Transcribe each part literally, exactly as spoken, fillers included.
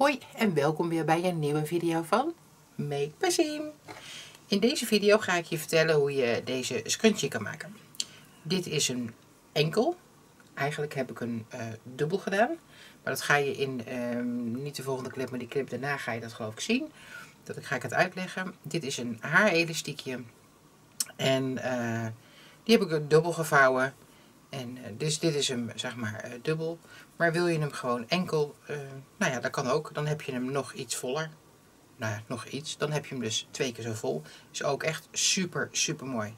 Hoi en welkom weer bij een nieuwe video van Make Bazim. In deze video ga ik je vertellen hoe je deze scrunchie kan maken. Dit is een enkel. Eigenlijk heb ik een uh, dubbel gedaan. Maar dat ga je in, uh, niet de volgende clip, maar die clip daarna ga je dat geloof ik zien. Dat ga ik het uitleggen. Dit is een haarelastiekje. En uh, die heb ik dubbel gevouwen. En uh, dus dit is hem zeg maar uh, dubbel. Maar wil je hem gewoon enkel, uh, nou ja, dat kan ook. Dan heb je hem nog iets voller. Nou ja, nog iets. Dan heb je hem dus twee keer zo vol. Is ook echt super, super mooi.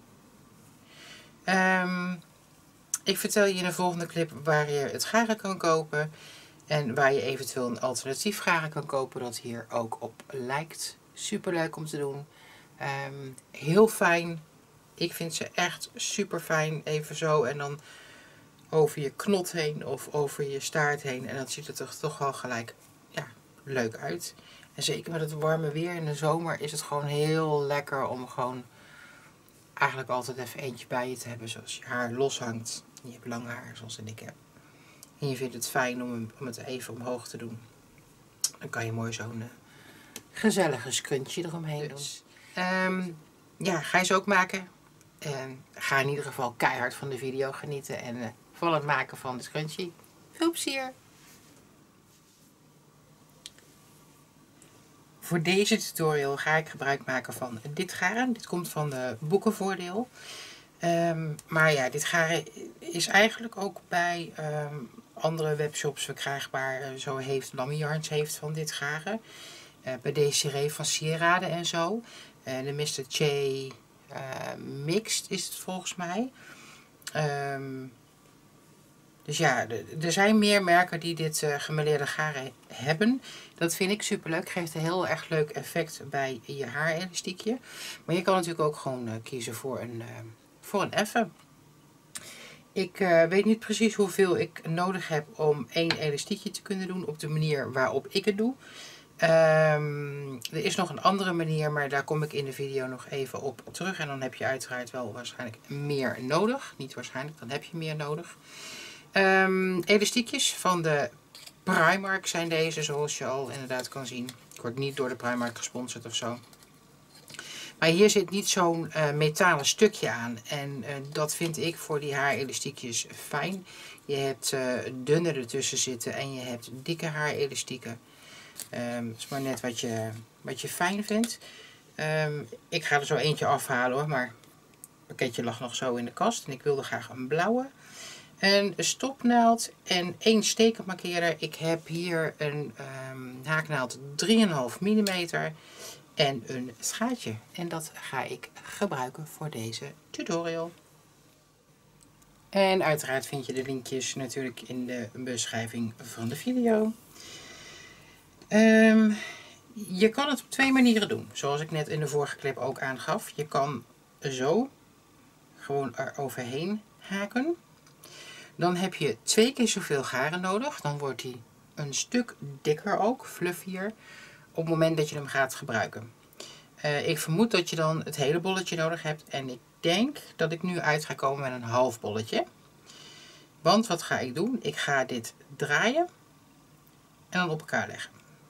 Um, ik vertel je in de volgende clip waar je het garen kan kopen. En waar je eventueel een alternatief garen kan kopen dat hier ook op lijkt. Super leuk om te doen. Um, heel fijn. Ik vind ze echt super fijn. Even zo en dan over je knot heen of over je staart heen. En dan ziet het er toch wel gelijk ja, leuk uit. En zeker met het warme weer in de zomer is het gewoon heel lekker om gewoon eigenlijk altijd even eentje bij je te hebben. Zoals je haar loshangt. Je hebt lang haar zoals ik heb. En je vindt het fijn om, hem, om het even omhoog te doen. Dan kan je mooi zo'n uh, gezellige scrunchie eromheen dus. doen. Um, ja, ga je ze ook maken. En ga in ieder geval keihard van de video genieten. En uh, van het maken van de scrunchie. Veel plezier! Voor deze tutorial ga ik gebruik maken van dit garen. Dit komt van de Boekenvoordeel. Um, maar ja, dit garen is eigenlijk ook bij um, andere webshops verkrijgbaar. Uh, zo heeft Lamy Yarns heeft van dit garen. Uh, bij Desiree van Sieraden en zo. Uh, de mister J uh, Mixed is het volgens mij. Um, Dus ja, er zijn meer merken die dit uh, gemêleerde garen hebben. Dat vind ik super leuk. Geeft een heel erg leuk effect bij je haarelastiekje. Maar je kan natuurlijk ook gewoon uh, kiezen voor een, uh, voor een effen. Ik uh, weet niet precies hoeveel ik nodig heb om één elastiekje te kunnen doen op de manier waarop ik het doe. Um, er is nog een andere manier, maar daar kom ik in de video nog even op terug. En dan heb je uiteraard wel waarschijnlijk meer nodig. Niet waarschijnlijk, dan heb je meer nodig. Um, elastiekjes van de Primark zijn deze, zoals je al inderdaad kan zien. Ik word niet door de Primark gesponsord of zo. Maar hier zit niet zo'n uh, metalen stukje aan. En uh, dat vind ik voor die haarelastiekjes fijn. Je hebt uh, dunne ertussen zitten en je hebt dikke haarelastieken. Um, het is maar net wat je, wat je fijn vindt. Um, ik ga er zo eentje afhalen hoor, maar het pakketje lag nog zo in de kast. En ik wilde graag een blauwe. Een stopnaald en één stekenmarkeerder. Ik heb hier een um, haaknaald drie komma vijf millimeter en een schaartje. En dat ga ik gebruiken voor deze tutorial. En uiteraard vind je de linkjes natuurlijk in de beschrijving van de video. Um, je kan het op twee manieren doen. Zoals ik net in de vorige clip ook aangaf. Je kan zo gewoon er overheen haken. Dan heb je twee keer zoveel garen nodig. Dan wordt hij een stuk dikker ook, fluffier, op het moment dat je hem gaat gebruiken. Uh, ik vermoed dat je dan het hele bolletje nodig hebt. En ik denk dat ik nu uit ga komen met een half bolletje. Want wat ga ik doen? Ik ga dit draaien en dan op elkaar leggen.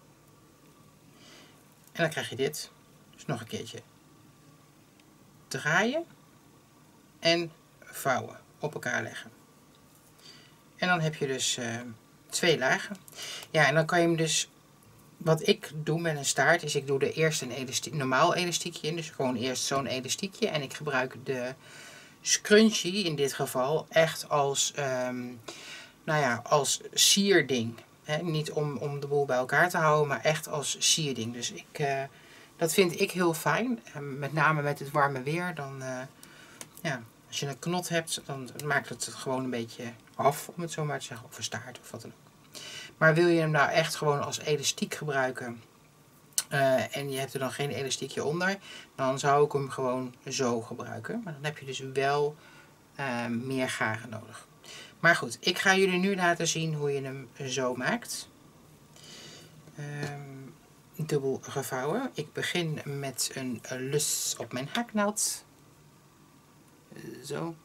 En dan krijg je dit. Dus nog een keertje. Draaien en vouwen. Op elkaar leggen. En dan heb je dus uh, twee lagen. Ja, en dan kan je hem dus... Wat ik doe met een staart is ik doe er eerst een elastiek, normaal elastiekje in. Dus gewoon eerst zo'n elastiekje. En ik gebruik de scrunchie in dit geval echt als, um, nou ja, als sierding. He, niet om, om de boel bij elkaar te houden, maar echt als sierding. Dus ik, uh, dat vind ik heel fijn. Uh, met name met het warme weer. Dan, uh, ja, als je een knot hebt, dan maakt het gewoon een beetje af, om het zo maar te zeggen. Of een staart of wat dan ook. Maar wil je hem nou echt gewoon als elastiek gebruiken uh, en je hebt er dan geen elastiekje onder, dan zou ik hem gewoon zo gebruiken. Maar dan heb je dus wel uh, meer garen nodig. Maar goed, ik ga jullie nu laten zien hoe je hem zo maakt. Um, dubbel gevouwen. Ik begin met een lus op mijn haaknaald. Uh, zo.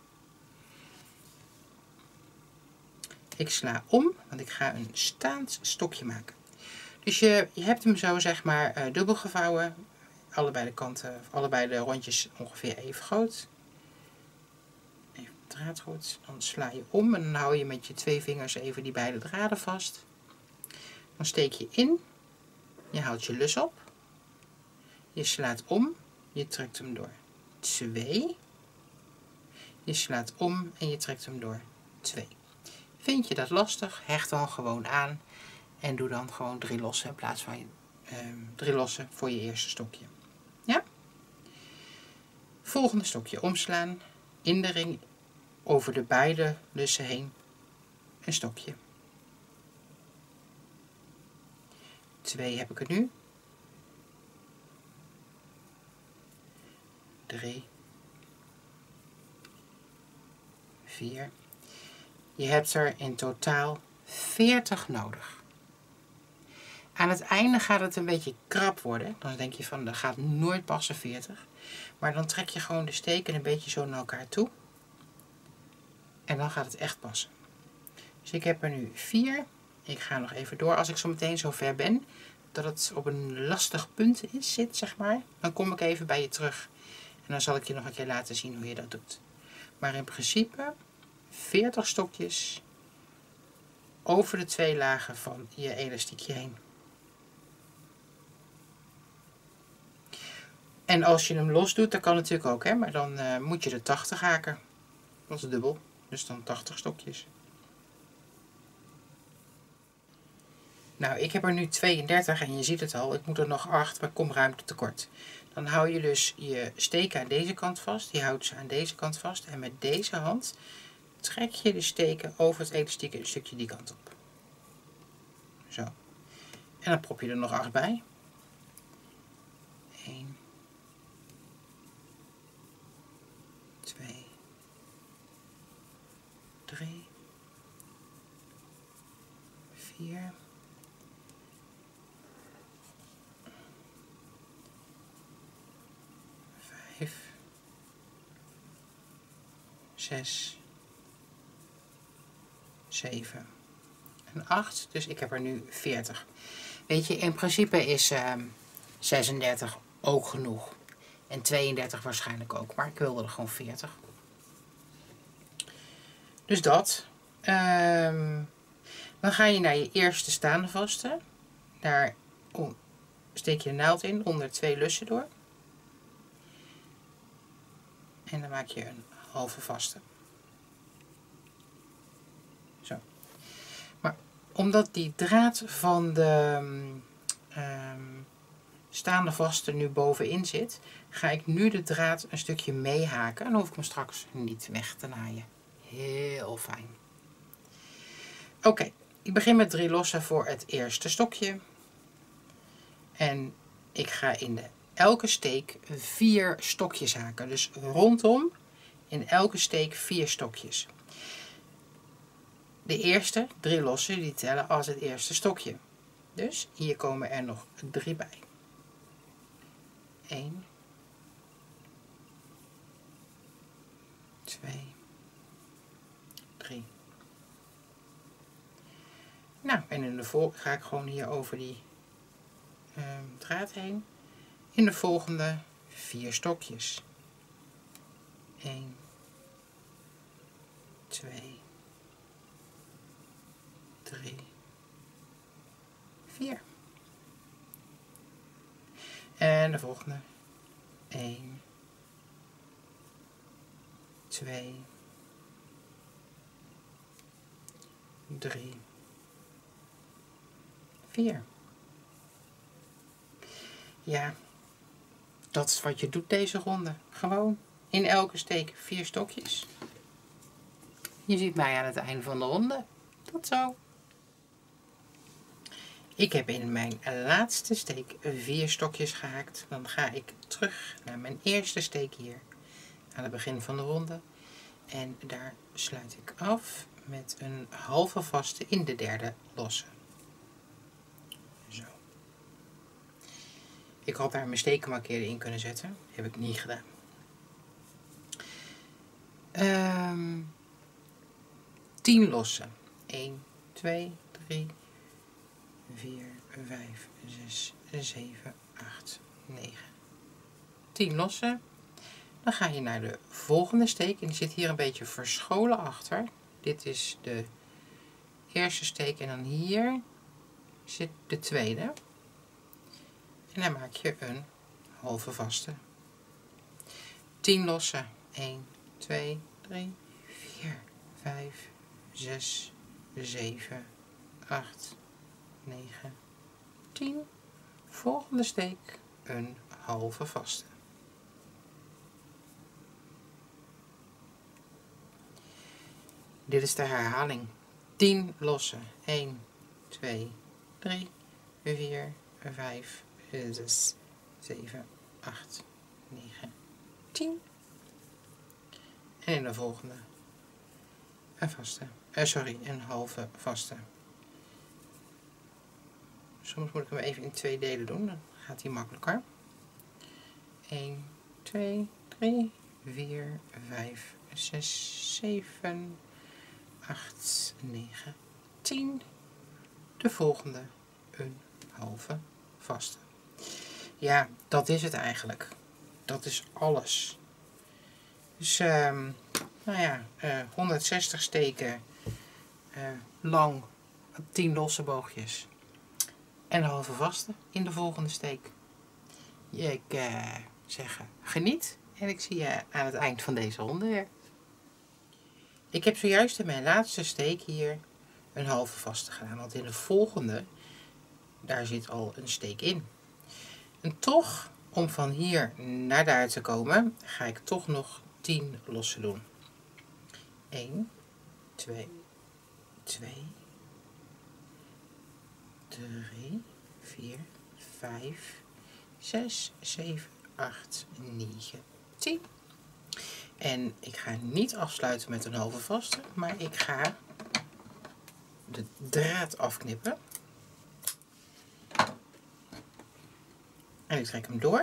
Ik sla om, want ik ga een staand stokje maken. Dus je, je hebt hem zo zeg maar uh, dubbel gevouwen. Allebei de kanten, allebei de rondjes ongeveer even groot. Even de draad goed. Dan sla je om en dan hou je met je twee vingers even die beide draden vast. Dan steek je in. Je houdt je lus op. Je slaat om. Je trekt hem door twee. Je slaat om en je trekt hem door twee. Vind je dat lastig? Hecht dan gewoon aan. En doe dan gewoon drie lossen in plaats van uh, drie lossen voor je eerste stokje. Ja? Volgende stokje omslaan. In de ring over de beide lussen heen. Een stokje. Twee heb ik er nu. Drie. Vier. Je hebt er in totaal veertig nodig. Aan het einde gaat het een beetje krap worden. Dan denk je van, dat gaat nooit passen veertig. Maar dan trek je gewoon de steken een beetje zo naar elkaar toe. En dan gaat het echt passen. Dus ik heb er nu vier. Ik ga nog even door. Als ik zo meteen zo ver ben, dat het op een lastig punt is, zit, zeg maar. Dan kom ik even bij je terug. En dan zal ik je nog een keer laten zien hoe je dat doet. Maar in principe veertig stokjes over de twee lagen van je elastiekje heen. En als je hem los doet, dat kan natuurlijk ook, hè? Maar dan uh, moet je de tachtig haken. Dat is dubbel, dus dan tachtig stokjes. Nou, ik heb er nu tweeëndertig en je ziet het al, ik moet er nog acht, maar ik kom ruimte tekort. Dan hou je dus je steken aan deze kant vast, die houdt ze aan deze kant vast. En met deze hand trek je de steken over het elastiek een stukje die kant op. Zo. En dan prop je er nog acht bij. één. twee. drie. vier. vijf. zes. zeven. En acht. Dus ik heb er nu veertig. Weet je, in principe is uh, zesendertig ook genoeg. En tweeëndertig waarschijnlijk ook. Maar ik wilde er gewoon veertig. Dus dat. Um, dan ga je naar je eerste staande vaste. Daar oh, steek je de naald in onder twee lussen door. En dan maak je een halve vaste. Zo. Maar omdat die draad van de um, staande vaste nu bovenin zit, ga ik nu de draad een stukje meehaken. En dan hoef ik hem straks niet weg te naaien. Heel fijn. Oké, okay, ik begin met drie lossen voor het eerste stokje. En ik ga in de elke steek vier stokjes haken. Dus rondom in elke steek vier stokjes. De eerste drie lossen die tellen als het eerste stokje. Dus hier komen er nog drie bij. één. twee. drie. Nou, en in de volgende ga ik gewoon hier over die uh, draad heen. In de volgende vier stokjes. één. twee. drie. vier. En de volgende. één. twee. drie. vier. Ja, dat is wat je doet deze ronde. Gewoon in elke steek vier stokjes. Je ziet mij aan het einde van de ronde. Tot zo. Ik heb in mijn laatste steek vier stokjes gehaakt. Dan ga ik terug naar mijn eerste steek hier aan het begin van de ronde. En daar sluit ik af met een halve vaste in de derde losse. Zo. Ik had daar mijn stekenmarkeerder in kunnen zetten. Dat heb ik niet gedaan. Um, tien lossen. één, twee, drie, vier, vijf, zes, zeven, acht, negen, tien lossen. Dan ga je naar de volgende steek en die zit hier een beetje verscholen achter. Dit is de eerste steek en dan hier zit de tweede. En dan maak je een halve vaste. tien lossen. een, twee, drie, vier, vijf, zes, zeven, acht, negen, tien. Volgende steek een halve vaste. Dit is de herhaling. tien lossen. een, twee, drie, vier, vijf, zes, zeven, acht, negen, tien. En in de volgende een vaste. Uh, sorry, een halve vaste. Soms moet ik hem even in twee delen doen, dan gaat hij makkelijker. een, twee, drie, vier, vijf, zes, zeven, acht, negen, tien. De volgende een halve vaste. Ja, dat is het eigenlijk. Dat is alles. Dus, um, nou ja, uh, honderdzestig steken uh, lang, tien losse boogjes en een halve vaste in de volgende steek. Ik uh, zeg geniet en ik zie je aan het eind van deze ronde weer. Ik heb zojuist in mijn laatste steek hier een halve vaste gedaan, want in de volgende, daar zit al een steek in. En toch, om van hier naar daar te komen, ga ik toch nog tien losse doen. een, twee, twee, drie, vier, vijf, zes, zeven, acht, negen, tien. En ik ga niet afsluiten met een halve vaste, maar ik ga de draad afknippen. En ik trek hem door.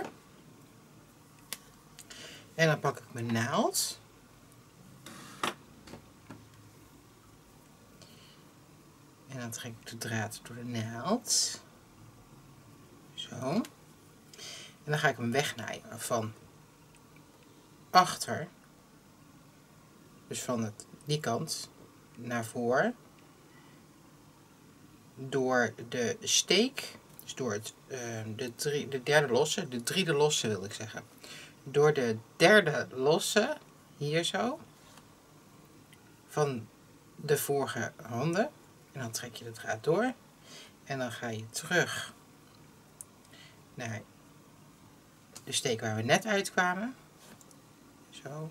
En dan pak ik mijn naald. En dan trek ik de draad door de naald. Zo. En dan ga ik hem wegnijden van achter. Dus van het, die kant naar voren. Door de steek. Dus door het, uh, de, drie, de derde losse. De driede losse wil ik zeggen. Door de derde losse. Hier zo. Van de vorige handen. En dan trek je de draad door. En dan ga je terug naar de steek waar we net uitkwamen. Zo.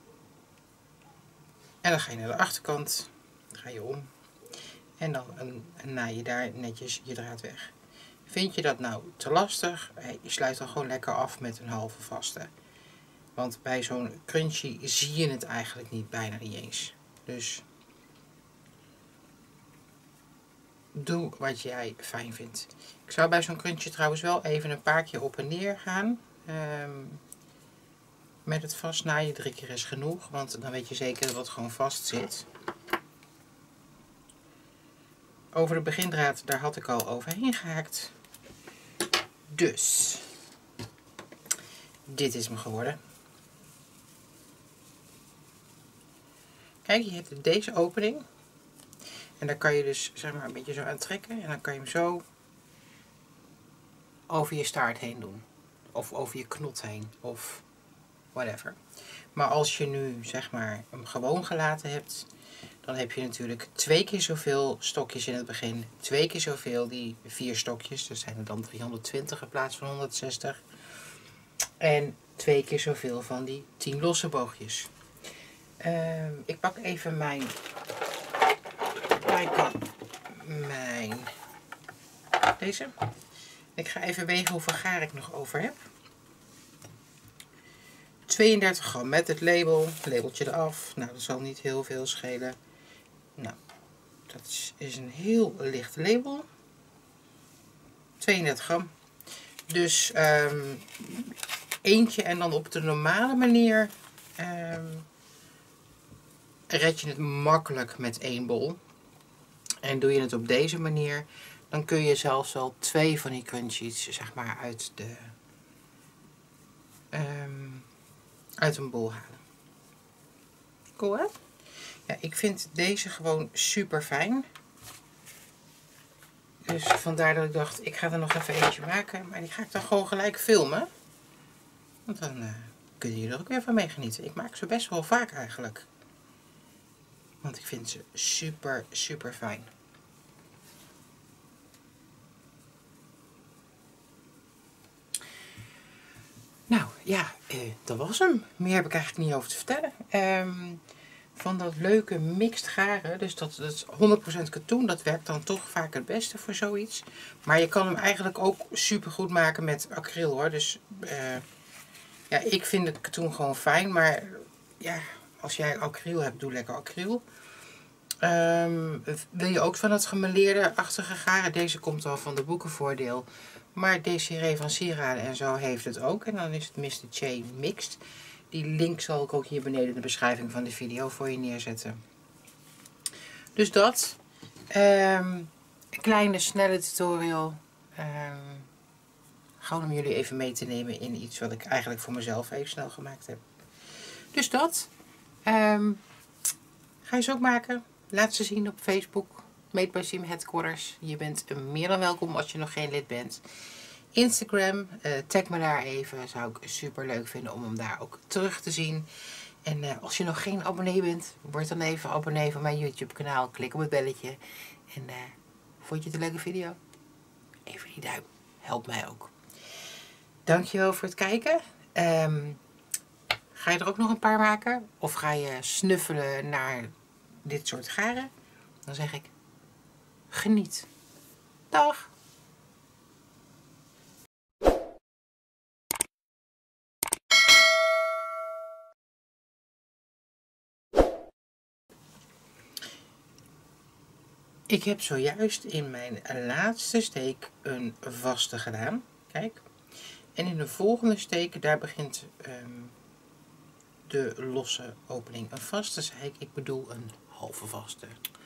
En dan ga je naar de achterkant. Dan ga je om. En dan naai je daar netjes je draad weg. Vind je dat nou te lastig? Je sluit dan gewoon lekker af met een halve vaste. Want bij zo'n crunchy zie je het eigenlijk niet, bijna niet eens. Dus doe wat jij fijn vindt. Ik zou bij zo'n crunchy trouwens wel even een paar keer op en neer gaan. Um, met het vastnaaien, drie keer is genoeg. Want dan weet je zeker dat het gewoon vast zit. Over de begindraad, daar had ik al overheen gehaakt. Dus, dit is me geworden. Kijk, je hebt deze opening. En daar kan je dus zeg maar een beetje zo aan trekken. En dan kan je hem zo over je staart heen doen. Of over je knot heen. Of whatever. Maar als je nu zeg maar hem gewoon gelaten hebt, dan heb je natuurlijk twee keer zoveel stokjes in het begin. Twee keer zoveel, die vier stokjes. Dus zijn er dan driehonderdtwintig in plaats van honderdzestig. En twee keer zoveel van die tien losse boogjes. Uh, ik pak even mijn, mijn, mijn, deze. Ik ga even wegen hoeveel gaar ik nog over heb. tweeëndertig gram met het label. Labeltje eraf. Nou, dat zal niet heel veel schelen. Nou, dat is een heel licht label. tweeëndertig gram. Dus um, eentje en dan op de normale manier um, red je het makkelijk met één bol. En doe je het op deze manier, dan kun je zelfs wel twee van die crunchies, zeg maar, uit de um, uit een bol halen. Cool, hè? Ja, ik vind deze gewoon super fijn. Dus vandaar dat ik dacht, ik ga er nog even eentje maken. Maar die ga ik dan gewoon gelijk filmen. Want dan uh, kunnen jullie er ook weer van mee genieten. Ik maak ze best wel vaak eigenlijk. Want ik vind ze super, super fijn. Nou, ja, eh, dat was hem. Meer heb ik eigenlijk niet over te vertellen. Um, van dat leuke mixed garen, dus dat, dat is honderd procent katoen, dat werkt dan toch vaak het beste voor zoiets. Maar je kan hem eigenlijk ook super goed maken met acryl hoor. Dus uh, ja, ik vind het katoen gewoon fijn, maar ja, als jij acryl hebt, doe lekker acryl. Um, wil je ook van het gemêleerde-achtige garen? Deze komt al van de Boekenvoordeel. Maar Desiree van Sieraden en zo heeft het ook. En dan is het mister J Mixed. Die link zal ik ook hier beneden in de beschrijving van de video voor je neerzetten. Dus dat. Um, een kleine, snelle tutorial. Um, gewoon om jullie even mee te nemen in iets wat ik eigenlijk voor mezelf even snel gemaakt heb. Dus dat. Um, ga je ze ook maken. Laat ze zien op Facebook. Made by Sim Headquarters. Je bent meer dan welkom als je nog geen lid bent. Instagram, uh, tag me daar even. Zou ik super leuk vinden om hem daar ook terug te zien. En uh, als je nog geen abonnee bent, word dan even abonnee van mijn YouTube kanaal. Klik op het belletje. En uh, vond je het een leuke video? Even die duim. Helpt mij ook. Dankjewel voor het kijken. Um, ga je er ook nog een paar maken? Of ga je snuffelen naar dit soort garen? Dan zeg ik, geniet. Dag! Ik heb zojuist in mijn laatste steek een vaste gedaan. Kijk. En in de volgende steek, daar begint um, de losse opening. Een vaste, zei ik. Ik bedoel een halve vaste.